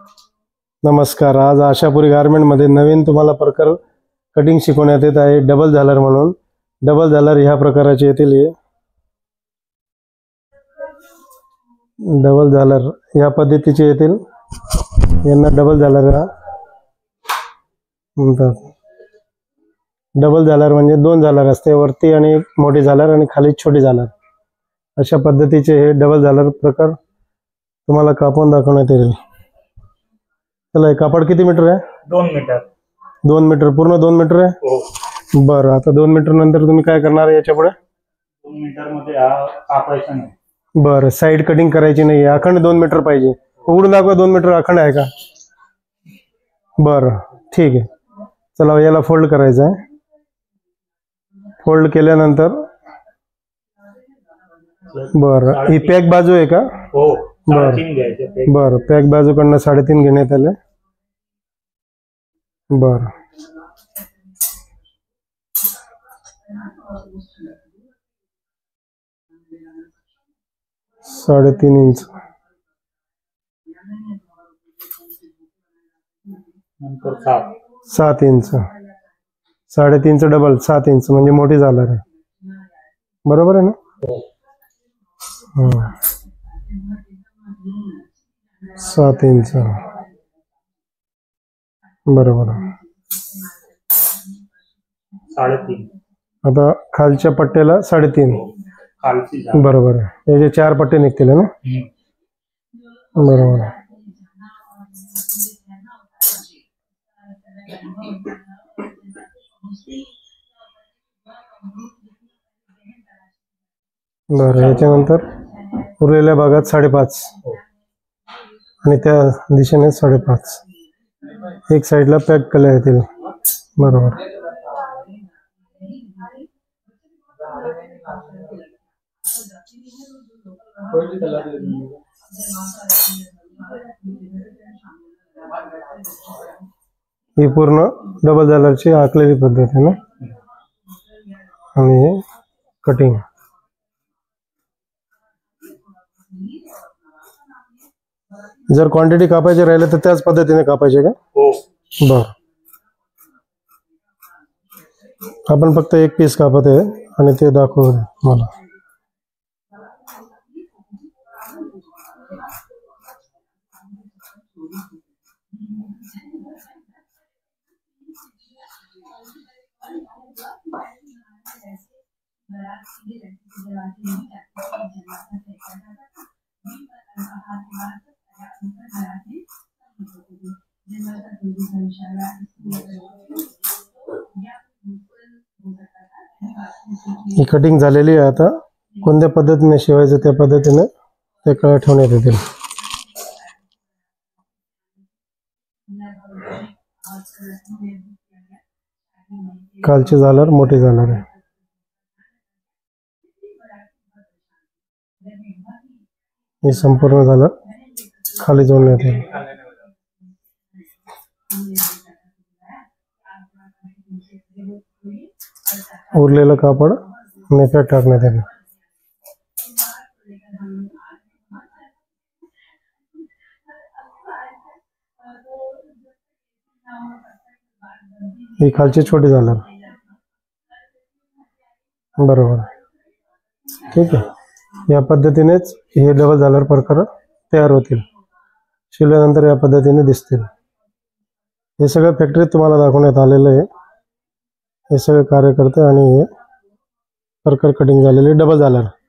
नमस्कार. आज आशापुरी गारमेंटमध्ये नवीन तुम्हाला प्रकार कटिंग शिकवण्यात येत आहे. डबल झालर म्हणून. डबल झालर ह्या प्रकाराचे येतील. हे डबल झालर या पद्धतीचे येतील. यांना डबल झालर म्हणतात. डबल झालर म्हणजे दोन झालर असते, वरती आणि मोठी झालर आणि खाली छोटी झालर. अशा पद्धतीचे हे डबल झालर प्रकार तुम्हाला कापून दाखवण्यात येईल. चला, कापड किती मीटर आहे? 2 मीटर. 2 मीटर, पूर्ण 2 मीटर आहे. हो. बरं, आता 2 मीटर नंतर तुम्ही काय करणार याच्या पुढे? 2 मीटर मध्ये कापायचा नाही. बरं, साईड कटिंग करायची नाही. अखंड 2 मीटर पाहिजे. उघडून दाखवा 2 मीटर अखंड आहे का? बरं, ठीक आहे. चला, याला फोल्ड करायचं आहे. फोल्ड केल्यानंतर बरं, ही पॅक बाजू आहे का? हो. बरं बरं, पॅक बाजूकडनं 3.5 घेण्यात आले. बरं, साडेतीन इंच. नंतर 7 इंच. 3.5 डबल 7 इंच म्हणजे मोठी झालर आहे. बरोबर आहे ना? हो. 7 इंच. बरोबर. 3.5. आता खालच्या पट्ट्याला 3.5. बरोबर आहे. याचे 4 पट्टे निघतील ना? बरोबर. बरं, याच्यानंतर उरलेल्या भागात 5.5 आणि त्या दिशेने 5.5. एक साईडला पॅक केल्या येतील. बरोबर. ही पूर्ण डबल झालरची आखलेली पद्धत आहे ना. आणि हे कटिंग. जर क्वांटिटी कापायचे राहिले तर त्याच पद्धतीने कापायचे का? हो. बर, आपण फक्त एक पीस कापत आहे आणि ते दाखवू मला. ही कटिंग झालेली आहे. आता कोणत्या पद्धतीने शिवायचं त्या पद्धतीने ते कळा ठेवण्यात येतील. खालची झालर मोठी झालर आहे. हे संपूर्ण झालर खाली जोडण्यात येईल. उरलेलं कापड नेफ्यात टाकण्यात येईल. ही खालची छोटी झालर. बरोबर, ठीक आहे. या पद्धतीनेच हे डबल झालर प्रकार तयार होतील. शिवल्यानंतर या पद्धतीने दिसतील. हे सगळं फॅक्टरीत तुम्हाला दाखवण्यात आलेलं आहे. हे सगळे कार्यकर्ते आणि हे प्रकार कटिंग झालेले डबल झालर.